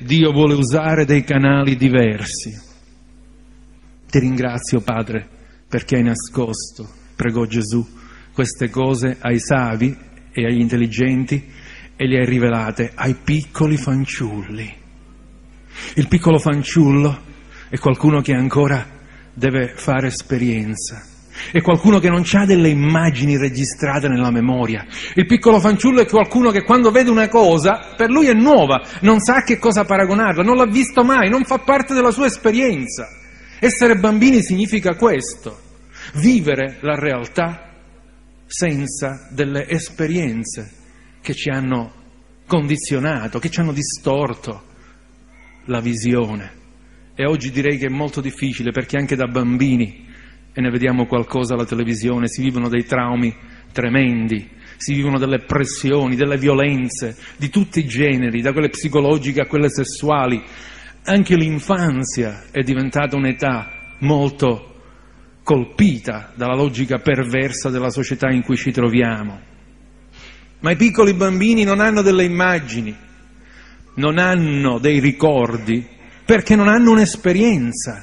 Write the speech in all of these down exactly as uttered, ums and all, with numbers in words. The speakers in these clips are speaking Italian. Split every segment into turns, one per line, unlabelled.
Dio vuole usare dei canali diversi. Ti ringrazio, Padre, perché hai nascosto, pregò Gesù, queste cose ai savi e agli intelligenti e le hai rivelate ai piccoli fanciulli. Il piccolo fanciullo è qualcuno che ancora deve fare esperienza, è qualcuno che non ha delle immagini registrate nella memoria. Il piccolo fanciullo è qualcuno che quando vede una cosa, per lui è nuova, non sa a che cosa paragonarla, non l'ha visto mai, non fa parte della sua esperienza. Essere bambini significa questo, vivere la realtà senza delle esperienze che ci hanno condizionato, che ci hanno distorto la visione. E oggi direi che è molto difficile, perché anche da bambini, e ne vediamo qualcosa alla televisione, si vivono dei traumi tremendi, si vivono delle pressioni, delle violenze di tutti i generi, da quelle psicologiche a quelle sessuali. Anche l'infanzia è diventata un'età molto colpita dalla logica perversa della società in cui ci troviamo. Ma i piccoli bambini non hanno delle immagini, non hanno dei ricordi, perché non hanno un'esperienza.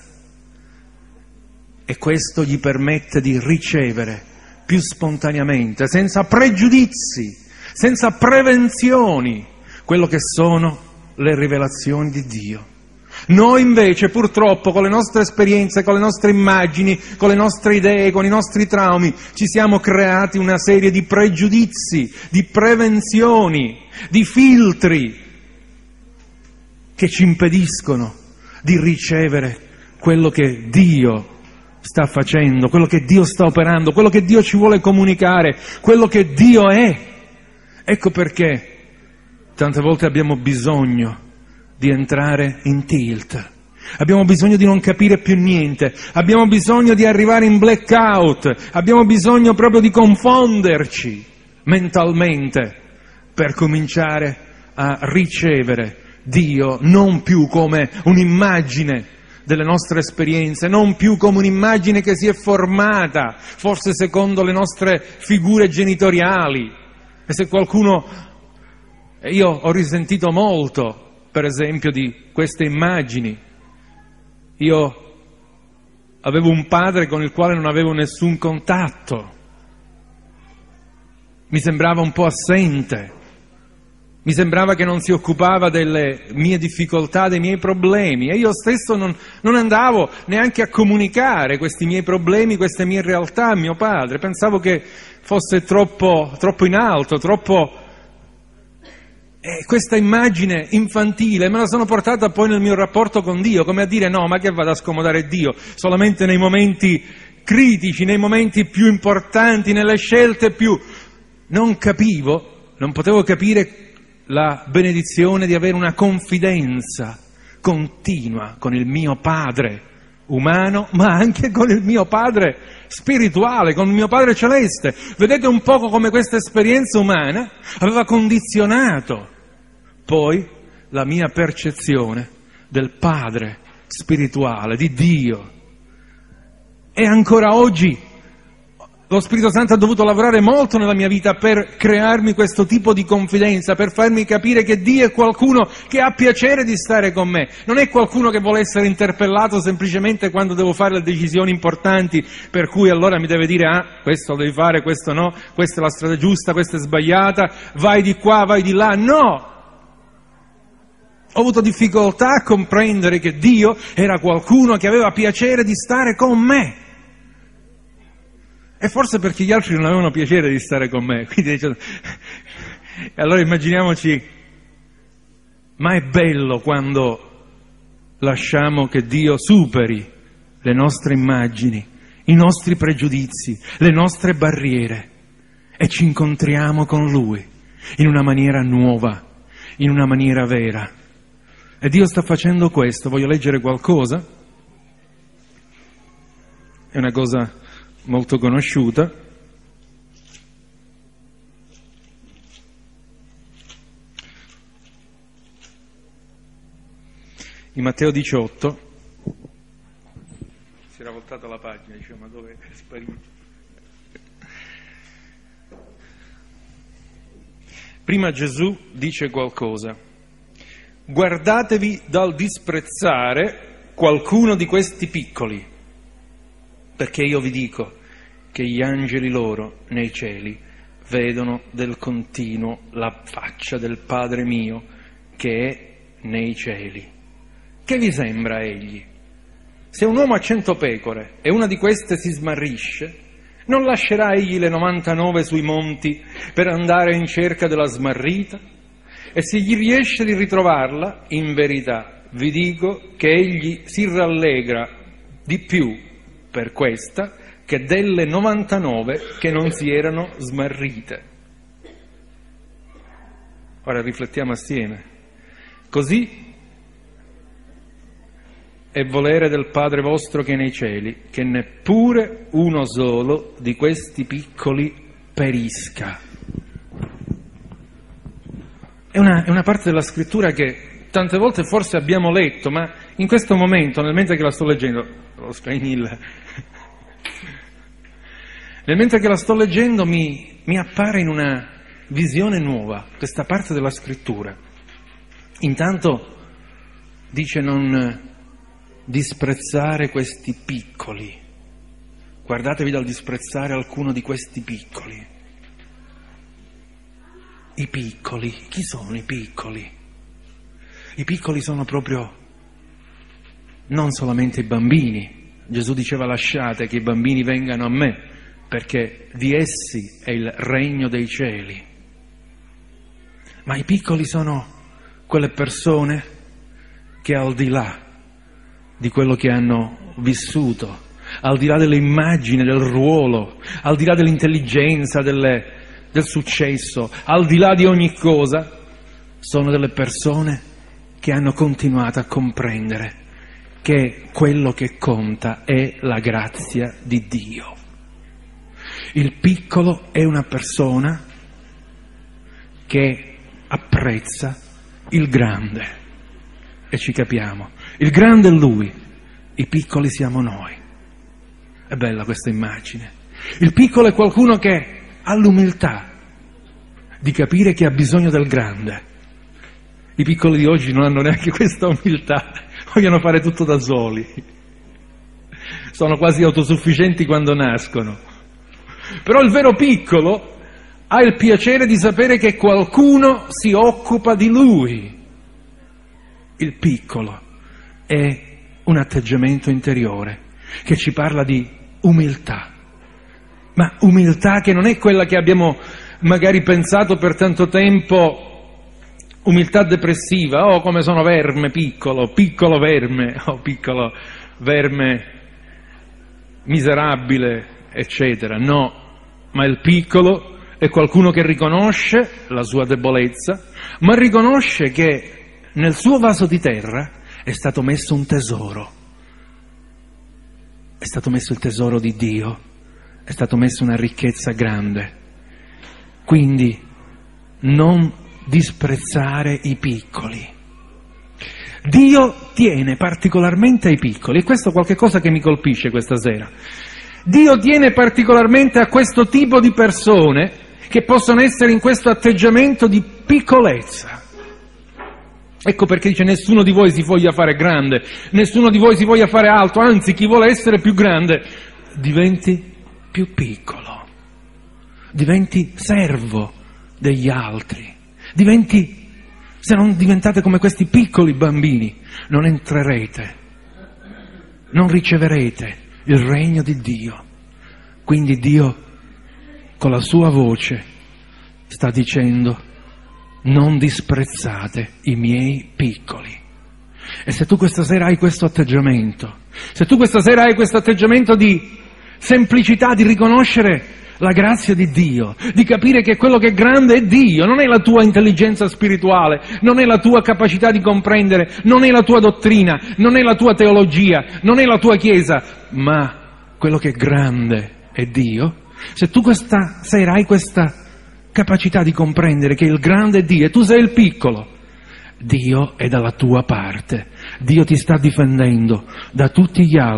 E questo gli permette di ricevere più spontaneamente, senza pregiudizi, senza prevenzioni, quello che sono le rivelazioni di Dio. Noi invece purtroppo con le nostre esperienze, con le nostre immagini, con le nostre idee, con i nostri traumi, ci siamo creati una serie di pregiudizi, di prevenzioni, di filtri che ci impediscono di ricevere quello che Dio sta facendo, quello che Dio sta operando, quello che Dio ci vuole comunicare, quello che Dio è. Ecco perché tante volte abbiamo bisogno di entrare in tilt, abbiamo bisogno di non capire più niente, abbiamo bisogno di arrivare in blackout, abbiamo bisogno proprio di confonderci mentalmente per cominciare a ricevere Dio non più come un'immagine delle nostre esperienze, non più come un'immagine che si è formata, forse secondo le nostre figure genitoriali. E se qualcuno, io ho risentito molto, per esempio, di queste immagini. Io avevo un padre con il quale non avevo nessun contatto, mi sembrava un po' assente, mi sembrava che non si occupava delle mie difficoltà, dei miei problemi, e io stesso non, non andavo neanche a comunicare questi miei problemi, queste mie realtà a mio padre. Pensavo che fosse troppo, troppo in alto, troppo... E questa immagine infantile me la sono portata poi nel mio rapporto con Dio, come a dire: no, ma che vado a scomodare Dio? Solamente nei momenti critici, nei momenti più importanti, nelle scelte più... Non capivo, non potevo capire la benedizione di avere una confidenza continua con il mio Padre umano, ma anche con il mio Padre spirituale, con il mio Padre celeste. Vedete un poco come questa esperienza umana aveva condizionato poi la mia percezione del Padre spirituale, di Dio. E ancora oggi lo Spirito Santo ha dovuto lavorare molto nella mia vita per crearmi questo tipo di confidenza, per farmi capire che Dio è qualcuno che ha piacere di stare con me, non è qualcuno che vuole essere interpellato semplicemente quando devo fare le decisioni importanti, per cui allora mi deve dire: ah, questo lo devi fare, questo no, questa è la strada giusta, questa è sbagliata, vai di qua, vai di là. No! Ho avuto difficoltà a comprendere che Dio era qualcuno che aveva piacere di stare con me. E forse perché gli altri non avevano piacere di stare con me. Quindi, cioè, allora immaginiamoci, ma è bello quando lasciamo che Dio superi le nostre immagini, i nostri pregiudizi, le nostre barriere e ci incontriamo con Lui in una maniera nuova, in una maniera vera. E Dio sta facendo questo. Voglio leggere qualcosa. È una cosa molto conosciuta. In Matteo diciotto, si era voltata la pagina, dicevo: ma dove è sparito? Prima Gesù dice qualcosa. guardatevi dal disprezzare qualcuno di questi piccoli, perché io vi dico che gli angeli loro nei cieli vedono del continuo la faccia del Padre mio che è nei cieli. Che vi sembra egli? Se un uomo ha cento pecore e una di queste si smarrisce, non lascerà egli le novantanove sui monti per andare in cerca della smarrita? E se gli riesce di ritrovarla, in verità vi dico che egli si rallegra di più per questa che delle novantanove che non si erano smarrite. Ora riflettiamo assieme. Così è volere del Padre vostro che è nei cieli, che neppure uno solo di questi piccoli perisca. È una, è una parte della scrittura che tante volte forse abbiamo letto, ma in questo momento, nel mentre che la sto leggendo, lo spainil, nel mentre che la sto leggendo mi, mi appare in una visione nuova questa parte della scrittura. Intanto dice non disprezzare questi piccoli, guardatevi dal disprezzare alcuno di questi piccoli. I piccoli, chi sono i piccoli? I piccoli sono proprio non solamente i bambini. Gesù diceva lasciate che i bambini vengano a me, perché di essi è il regno dei cieli. Ma i piccoli sono quelle persone che al di là di quello che hanno vissuto, al di là delle immagini, del ruolo, al di là dell'intelligenza, delle, del successo, al di là di ogni cosa, sono delle persone che hanno continuato a comprendere che quello che conta è la grazia di Dio. Il piccolo è una persona che apprezza il grande. E ci capiamo. Il grande è Lui, i piccoli siamo noi. È bella questa immagine. Il piccolo è qualcuno che ha l'umiltà di capire che ha bisogno del grande. I piccoli di oggi non hanno neanche questa umiltà, vogliono fare tutto da soli. Sono quasi autosufficienti quando nascono. Però il vero piccolo ha il piacere di sapere che qualcuno si occupa di lui. Il piccolo è un atteggiamento interiore che ci parla di umiltà, ma umiltà che non è quella che abbiamo magari pensato per tanto tempo, umiltà depressiva, oh come sono verme piccolo, piccolo verme, oh piccolo verme miserabile, eccetera. No, ma il piccolo è qualcuno che riconosce la sua debolezza, ma riconosce che nel suo vaso di terra è stato messo un tesoro, è stato messo il tesoro di Dio, è stato messo una ricchezza grande. Quindi non disprezzare i piccoli. Dio tiene particolarmente ai piccoli, e questo è qualcosa che mi colpisce questa sera. Dio tiene particolarmente a questo tipo di persone che possono essere in questo atteggiamento di piccolezza. Ecco perché dice nessuno di voi si voglia fare grande, nessuno di voi si voglia fare alto, anzi chi vuole essere più grande diventi più piccolo, diventi servo degli altri, diventi, se non diventate come questi piccoli bambini, non entrerete, non riceverete il regno di Dio. Quindi Dio con la sua voce sta dicendo non disprezzate i miei piccoli. E se tu questa sera hai questo atteggiamento, se tu questa sera hai questo atteggiamento di semplicità, di riconoscere la grazia di Dio, di capire che quello che è grande è Dio, non è la tua intelligenza spirituale, non è la tua capacità di comprendere, non è la tua dottrina, non è la tua teologia, non è la tua chiesa, ma quello che è grande è Dio. Se tu questa sera hai questa capacità di comprendere che il grande è Dio e tu sei il piccolo, Dio è dalla tua parte, Dio ti sta difendendo da tutti gli altri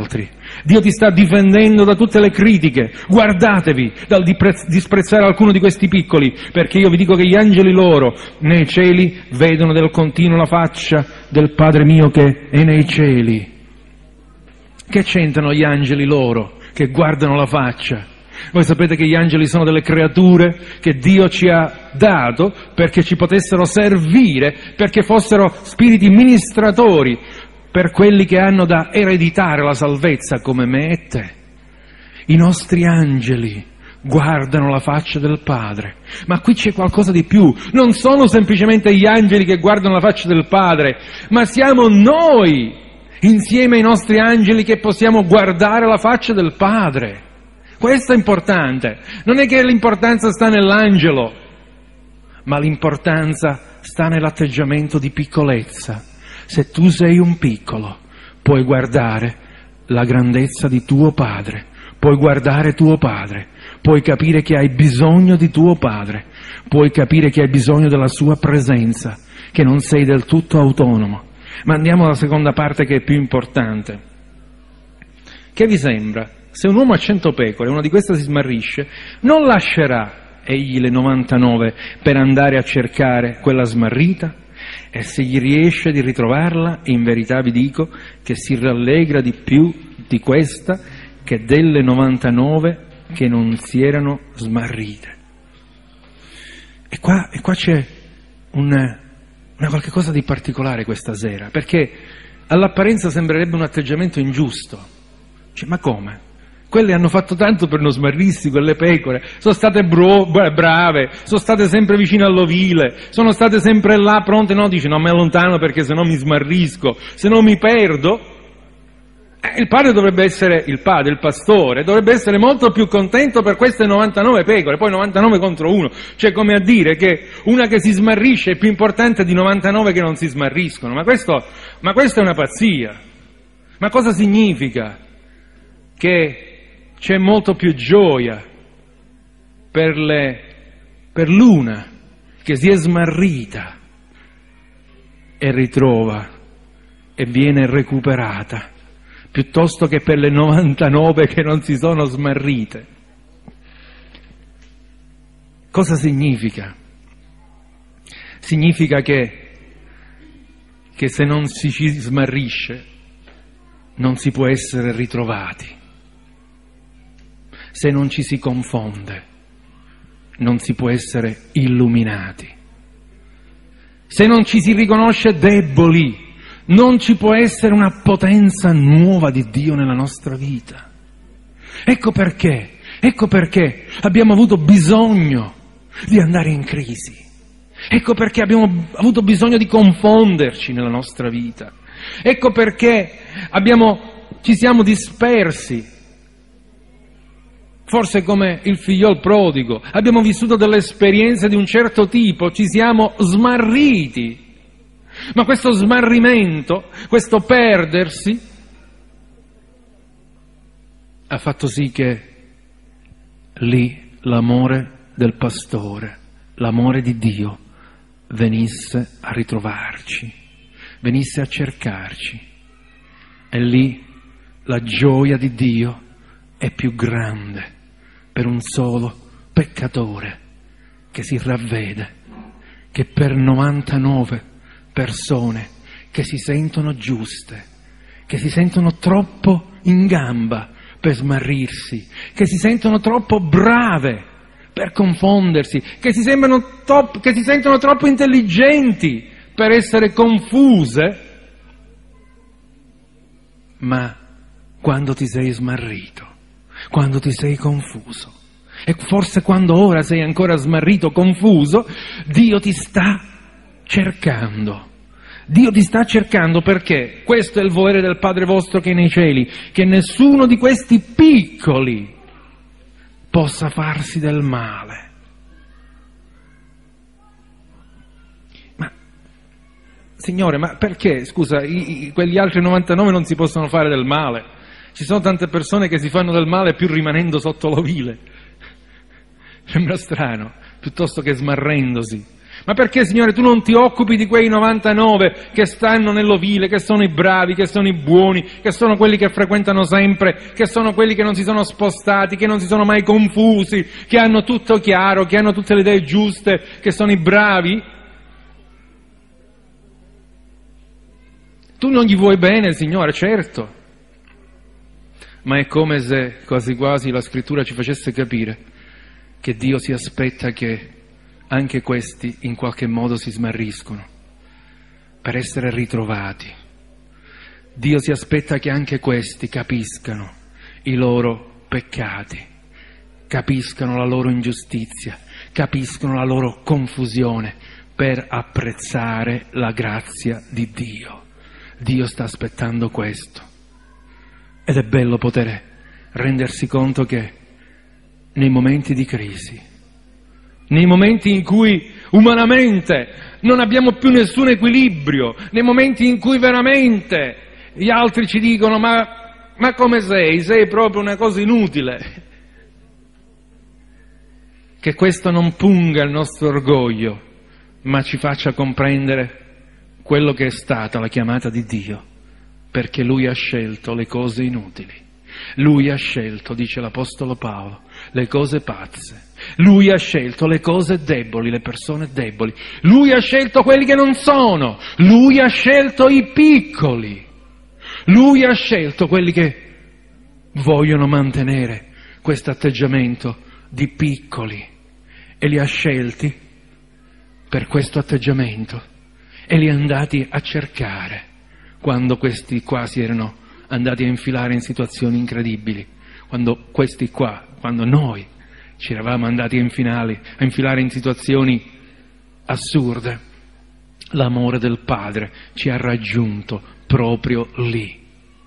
Dio ti sta difendendo da tutte le critiche. Guardatevi dal disprezzare alcuno di questi piccoli, perché io vi dico che gli angeli loro nei cieli vedono del continuo la faccia del Padre mio che è nei cieli. Che c'entrano gli angeli loro che guardano la faccia? Voi sapete che gli angeli sono delle creature che Dio ci ha dato perché ci potessero servire, perché fossero spiriti ministratori per quelli che hanno da ereditare la salvezza come me e te. I nostri angeli guardano la faccia del Padre, ma qui c'è qualcosa di più. Non sono semplicemente gli angeli che guardano la faccia del Padre, ma siamo noi, insieme ai nostri angeli, che possiamo guardare la faccia del Padre. Questo è importante. Non è che l'importanza sta nell'angelo, ma l'importanza sta nell'atteggiamento di piccolezza. Se tu sei un piccolo, puoi guardare la grandezza di tuo Padre, puoi guardare tuo Padre, puoi capire che hai bisogno di tuo Padre, puoi capire che hai bisogno della sua presenza, che non sei del tutto autonomo. Ma andiamo alla seconda parte, che è più importante. Che vi sembra? Se un uomo ha cento pecore e una di queste si smarrisce, non lascerà egli le novantanove per andare a cercare quella smarrita? E se gli riesce di ritrovarla, in verità vi dico che si rallegra di più di questa che delle novantanove che non si erano smarrite. E qua, e qua c'è una, una qualche cosa di particolare questa sera, perché all'apparenza sembrerebbe un atteggiamento ingiusto. Cioè, ma come? Quelle hanno fatto tanto per non smarrirsi, quelle pecore, sono state bro, brave, sono state sempre vicine all'ovile, sono state sempre là pronte. No, dice, no, mi allontano perché se no mi smarrisco, se no mi perdo. Eh, il padre dovrebbe essere, il padre, il pastore, dovrebbe essere molto più contento per queste novantanove pecore, poi novantanove contro uno, cioè come a dire che una che si smarrisce è più importante di novantanove che non si smarriscono. Ma questo, ma questa è una pazzia. Ma cosa significa? Che c'è molto più gioia per, le, per l'una che si è smarrita e ritrova e viene recuperata, piuttosto che per le novantanove che non si sono smarrite. Cosa significa? Significa che, che se non si ci smarrisce non si può essere ritrovati. Se non ci si confonde, non si può essere illuminati. Se non ci si riconosce deboli, non ci può essere una potenza nuova di Dio nella nostra vita. Ecco perché, ecco perché abbiamo avuto bisogno di andare in crisi. Ecco perché abbiamo avuto bisogno di confonderci nella nostra vita. Ecco perché abbiamo, ci siamo dispersi. Forse come il figliol prodigo, abbiamo vissuto delle esperienze di un certo tipo, ci siamo smarriti. Ma questo smarrimento, questo perdersi, ha fatto sì che lì l'amore del pastore, l'amore di Dio, venisse a ritrovarci, venisse a cercarci. E lì la gioia di Dio è più grande per un solo peccatore che si ravvede, che per novantanove persone che si sentono giuste, che si sentono troppo in gamba per smarrirsi, che si sentono troppo brave per confondersi, che si, sembrano top, che si sentono troppo intelligenti per essere confuse, ma quando ti sei smarrito, quando ti sei confuso, e forse quando ora sei ancora smarrito, confuso, Dio ti sta cercando. Dio ti sta cercando perché questo è il volere del Padre vostro che è nei cieli, che nessuno di questi piccoli possa farsi del male. Ma, Signore, ma perché, scusa, i, i, quegli altri novantanove non si possono fare del male? Ci sono tante persone che si fanno del male più rimanendo sotto l'ovile. Sembra strano, piuttosto che smarrendosi. Ma perché, Signore, tu non ti occupi di quei novantanove che stanno nell'ovile, che sono i bravi, che sono i buoni, che sono quelli che frequentano sempre, che sono quelli che non si sono spostati, che non si sono mai confusi, che hanno tutto chiaro, che hanno tutte le idee giuste, che sono i bravi? Tu non gli vuoi bene, Signore, certo. Ma è come se quasi quasi la Scrittura ci facesse capire che Dio si aspetta che anche questi in qualche modo si smarriscono per essere ritrovati. Dio si aspetta che anche questi capiscano i loro peccati, capiscano la loro ingiustizia, capiscano la loro confusione per apprezzare la grazia di Dio. Dio sta aspettando questo. Ed è bello poter rendersi conto che nei momenti di crisi, nei momenti in cui umanamente non abbiamo più nessun equilibrio, nei momenti in cui veramente gli altri ci dicono ma, ma come sei? Sei proprio una cosa inutile. Che questo non punga il nostro orgoglio, ma ci faccia comprendere quello che è stata la chiamata di Dio, perché Lui ha scelto le cose inutili. Lui ha scelto, dice l'Apostolo Paolo, le cose pazze. Lui ha scelto le cose deboli, le persone deboli. Lui ha scelto quelli che non sono. Lui ha scelto i piccoli. Lui ha scelto quelli che vogliono mantenere questo atteggiamento di piccoli. E li ha scelti per questo atteggiamento. E li ha andati a cercare quando questi qua si erano andati a infilare in situazioni incredibili, quando questi qua, quando noi ci eravamo andati a infilare, a infilare in situazioni assurde, l'amore del Padre ci ha raggiunto proprio lì.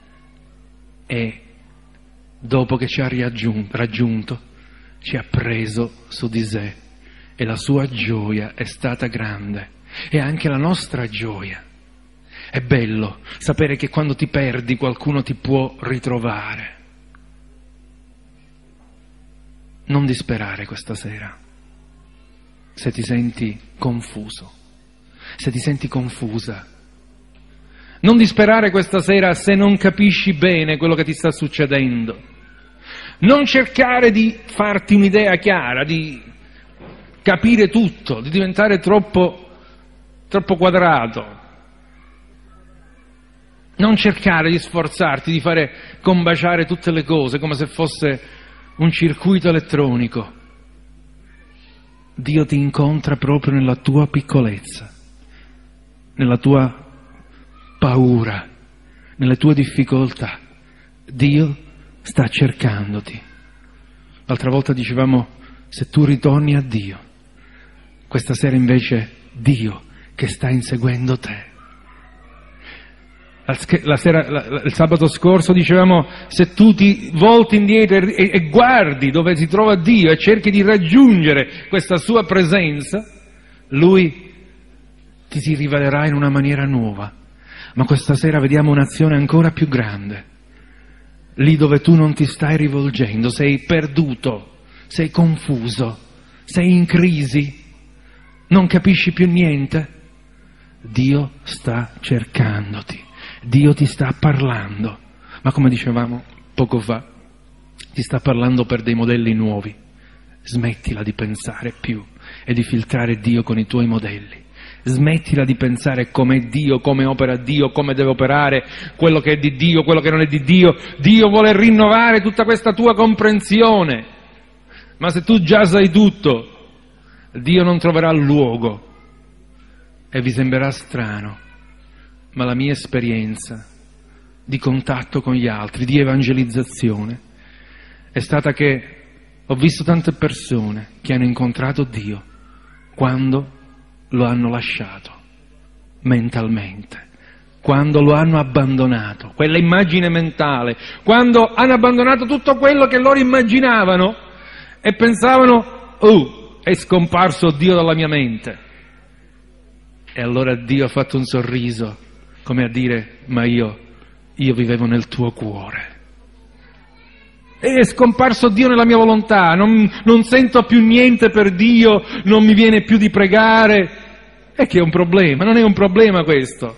E dopo che ci ha raggiunto, ci ha preso su di sé e la sua gioia è stata grande e anche la nostra gioia. È bello sapere che quando ti perdi qualcuno ti può ritrovare. Non disperare questa sera se ti senti confuso, se ti senti confusa. Non disperare questa sera se non capisci bene quello che ti sta succedendo. Non cercare di farti un'idea chiara, di capire tutto, di diventare troppo, troppo quadrato. Non cercare di sforzarti di fare combaciare tutte le cose come se fosse un circuito elettronico. Dio ti incontra proprio nella tua piccolezza, nella tua paura, nelle tue difficoltà. Dio sta cercandoti. L'altra volta dicevamo, se tu ritorni a Dio, questa sera invece Dio che sta inseguendo te. La sera, la, il sabato scorso dicevamo, se tu ti volti indietro e, e, e guardi dove si trova Dio e cerchi di raggiungere questa sua presenza, Lui ti si rivelerà in una maniera nuova. Ma questa sera vediamo un'azione ancora più grande. Lì dove tu non ti stai rivolgendo, sei perduto, sei confuso, sei in crisi, non capisci più niente, Dio sta cercandoti. Dio ti sta parlando, ma come dicevamo poco fa, ti sta parlando per dei modelli nuovi. Smettila di pensare più e di filtrare Dio con i tuoi modelli. Smettila di pensare com'è Dio, come opera Dio, come deve operare, quello che è di Dio, quello che non è di Dio. Dio vuole rinnovare tutta questa tua comprensione. Ma se tu già sai tutto, Dio non troverà luogo e vi sembrerà strano. Ma la mia esperienza di contatto con gli altri, di evangelizzazione, è stata che ho visto tante persone che hanno incontrato Dio quando lo hanno lasciato mentalmente, quando lo hanno abbandonato, quella immagine mentale, quando hanno abbandonato tutto quello che loro immaginavano e pensavano, oh, è scomparso Dio dalla mia mente. E allora Dio ha fatto un sorriso, come a dire, ma io, io vivevo nel tuo cuore. È scomparso Dio nella mia volontà, non, non sento più niente per Dio, non mi viene più di pregare. È che è un problema, non è un problema questo.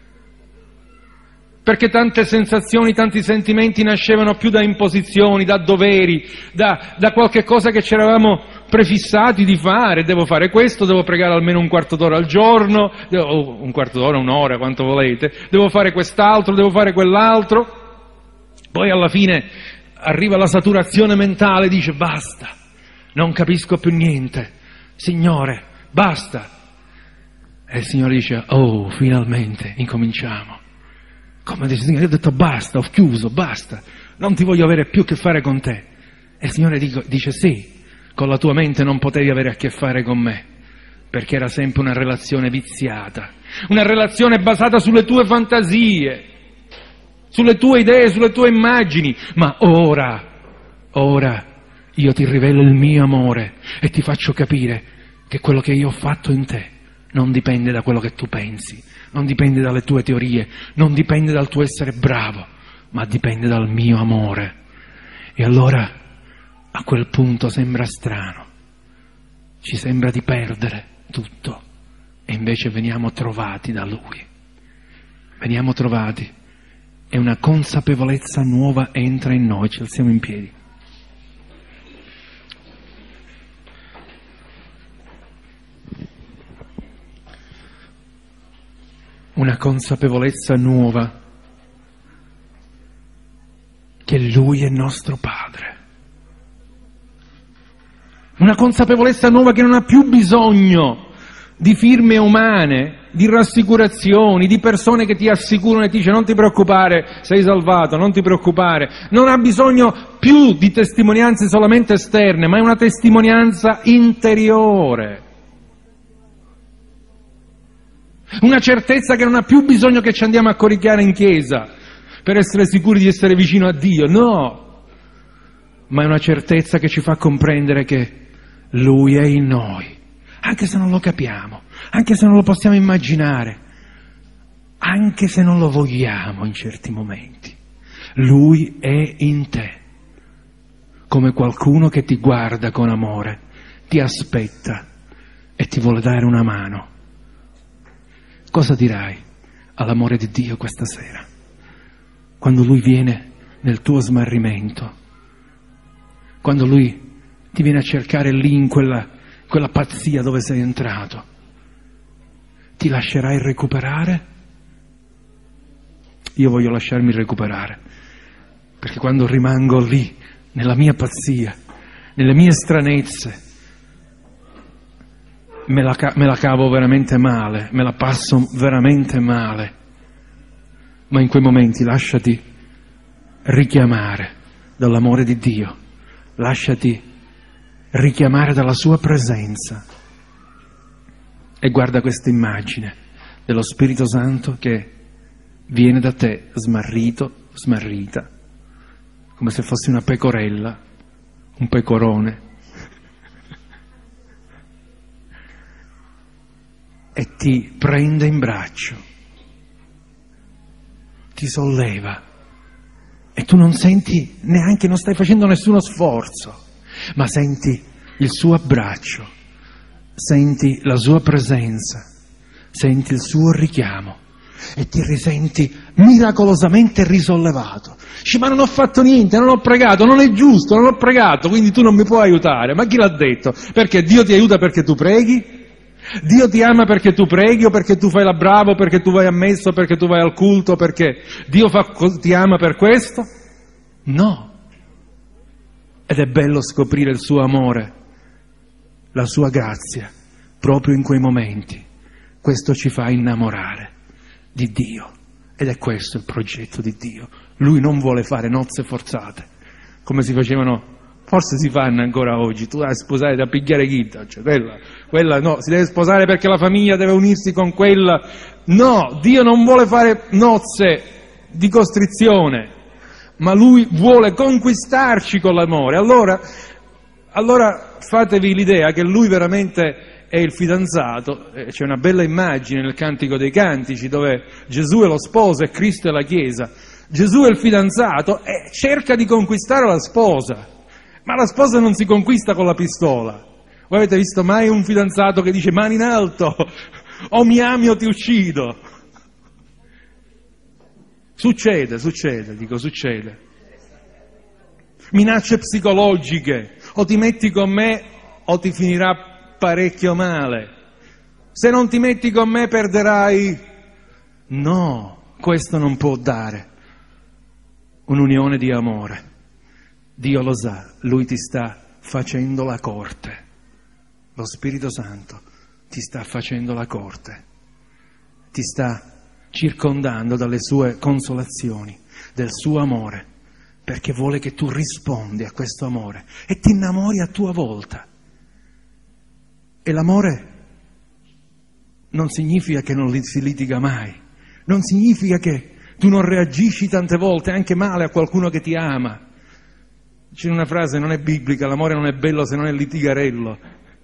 Perché tante sensazioni, tanti sentimenti nascevano più da imposizioni, da doveri, da, da qualche cosa che ci eravamo prefissati di fare. Devo fare questo, devo pregare almeno un quarto d'ora al giorno, devo, un quarto d'ora, un'ora, quanto volete, devo fare quest'altro, devo fare quell'altro. Poi alla fine arriva la saturazione mentale, dice basta, non capisco più niente, Signore, basta. E il Signore dice, oh, finalmente, incominciamo. Come dice, Signore, io ho detto basta, ho chiuso, basta, non ti voglio avere più a che fare con te. E il Signore dice, sì, con la tua mente non potevi avere a che fare con me, perché era sempre una relazione viziata, una relazione basata sulle tue fantasie, sulle tue idee, sulle tue immagini. Ma ora, ora io ti rivelo il mio amore e ti faccio capire che quello che io ho fatto in te non dipende da quello che tu pensi, non dipende dalle tue teorie, non dipende dal tuo essere bravo, ma dipende dal mio amore. E allora a quel punto sembra strano, ci sembra di perdere tutto, e invece veniamo trovati da Lui, veniamo trovati e una consapevolezza nuova entra in noi. Ci alziamo in piedi. Una consapevolezza nuova che Lui è nostro Padre. Una consapevolezza nuova che non ha più bisogno di firme umane, di rassicurazioni, di persone che ti assicurano e ti dicono non ti preoccupare, sei salvato, non ti preoccupare. Non ha bisogno più di testimonianze solamente esterne, ma è una testimonianza interiore. Una certezza che non ha più bisogno che ci andiamo a coricchiare in chiesa per essere sicuri di essere vicino a Dio, no, ma è una certezza che ci fa comprendere che Lui è in noi, anche se non lo capiamo, anche se non lo possiamo immaginare, anche se non lo vogliamo in certi momenti. Lui è in te, come qualcuno che ti guarda con amore, ti aspetta e ti vuole dare una mano. Cosa dirai all'amore di Dio questa sera? Quando Lui viene nel tuo smarrimento, quando Lui ti viene a cercare lì in quella, quella pazzia dove sei entrato, ti lascerai recuperare? Io voglio lasciarmi recuperare, perché quando rimango lì, nella mia pazzia, nelle mie stranezze, me la, me la cavo veramente male, me la passo veramente male, ma in quei momenti lasciati richiamare dall'amore di Dio, lasciati richiamare dalla sua presenza e guarda questa immagine dello Spirito Santo che viene da te smarrito, smarrita, come se fossi una pecorella, un pecorone, e ti prende in braccio, ti solleva e tu non senti neanche, non stai facendo nessuno sforzo, ma senti il suo abbraccio, senti la sua presenza, senti il suo richiamo e ti risenti miracolosamente risollevato. Dici, ma non ho fatto niente, non ho pregato, non è giusto, non ho pregato, quindi tu non mi puoi aiutare. Ma chi l'ha detto? Perché Dio ti aiuta perché tu preghi? Dio ti ama perché tu preghi, o perché tu fai la bravo, perché tu vai a messa, perché tu vai al culto, perché Dio fa, ti ama per questo? No. Ed è bello scoprire il suo amore, la sua grazia, proprio in quei momenti. Questo ci fa innamorare di Dio. Ed è questo il progetto di Dio. Lui non vuole fare nozze forzate, come si facevano. Forse si fanno ancora oggi, tu devi sposare da pigliare chita, cioè quella, quella no, si deve sposare perché la famiglia deve unirsi con quella. No, Dio non vuole fare nozze di costrizione, ma Lui vuole conquistarci con l'amore. Allora, allora fatevi l'idea che Lui veramente è il fidanzato. C'è una bella immagine nel Cantico dei Cantici dove Gesù è lo sposo e Cristo è la Chiesa. Gesù è il fidanzato e cerca di conquistare la sposa, ma la sposa non si conquista con la pistola. Voi avete visto mai un fidanzato che dice mani in alto, o mi ami o ti uccido? Succede, succede, dico succede. Minacce psicologiche, o ti metti con me o ti finirà parecchio male. Se non ti metti con me perderai. No, questo non può dare un'unione di amore. Dio lo sa, Lui ti sta facendo la corte. Lo Spirito Santo ti sta facendo la corte. Ti sta circondando dalle sue consolazioni, del suo amore, perché vuole che tu rispondi a questo amore e ti innamori a tua volta. E l'amore non significa che non si litiga mai, non significa che tu non reagisci tante volte anche male a qualcuno che ti ama. C'è una frase, non è biblica, l'amore non è bello se non è litigarello,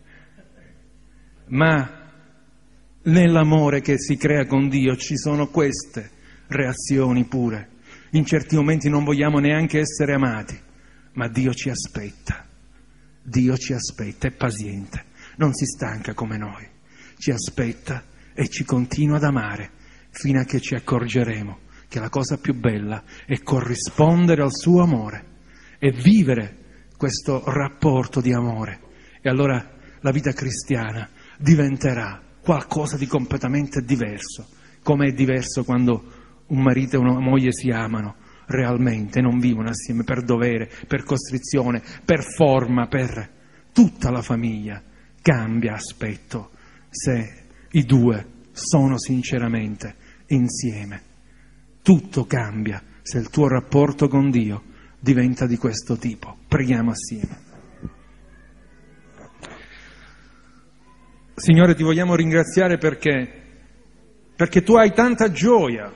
ma nell'amore che si crea con Dio ci sono queste reazioni pure. In certi momenti non vogliamo neanche essere amati, ma Dio ci aspetta, Dio ci aspetta, è paziente, non si stanca come noi, ci aspetta e ci continua ad amare fino a che ci accorgeremo che la cosa più bella è corrispondere al suo amore e vivere questo rapporto di amore. E allora la vita cristiana diventerà qualcosa di completamente diverso, come è diverso quando un marito e una moglie si amano realmente, non vivono assieme per dovere, per costrizione, per forma, per tutta la famiglia. Cambia aspetto se i due sono sinceramente insieme. Tutto cambia se il tuo rapporto con Dio diventa di questo tipo. Preghiamo assieme. Signore, ti vogliamo ringraziare perché, perché tu hai tanta gioia,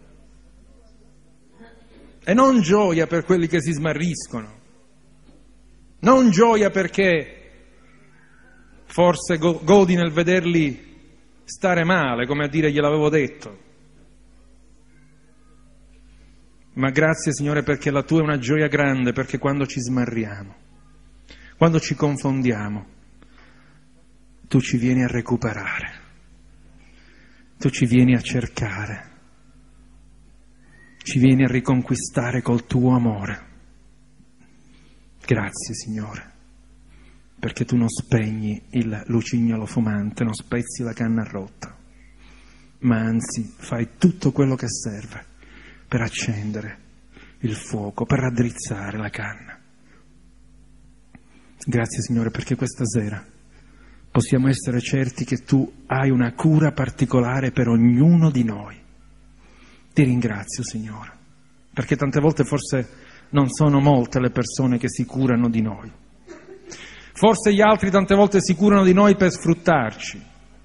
e non gioia per quelli che si smarriscono, non gioia perché forse go- godi nel vederli stare male, come a dire gliel'avevo detto, ma grazie Signore perché la tua è una gioia grande, perché quando ci smarriamo, quando ci confondiamo, tu ci vieni a recuperare, tu ci vieni a cercare, ci vieni a riconquistare col tuo amore. Grazie Signore, perché tu non spegni il lucignolo fumante, non spezzi la canna rotta, ma anzi fai tutto quello che serve per accendere il fuoco, per raddrizzare la canna. Grazie Signore perché questa sera possiamo essere certi che tu hai una cura particolare per ognuno di noi. Ti ringrazio, Signore, perché tante volte forse non sono molte le persone che si curano di noi. Forse gli altri tante volte si curano di noi per sfruttarci,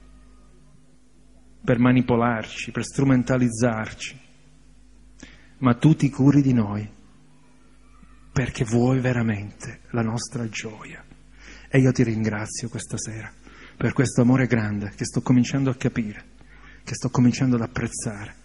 per manipolarci, per strumentalizzarci. Ma tu ti curi di noi perché vuoi veramente la nostra gioia. E io ti ringrazio questa sera per questo amore grande che sto cominciando a capire, che sto cominciando ad apprezzare.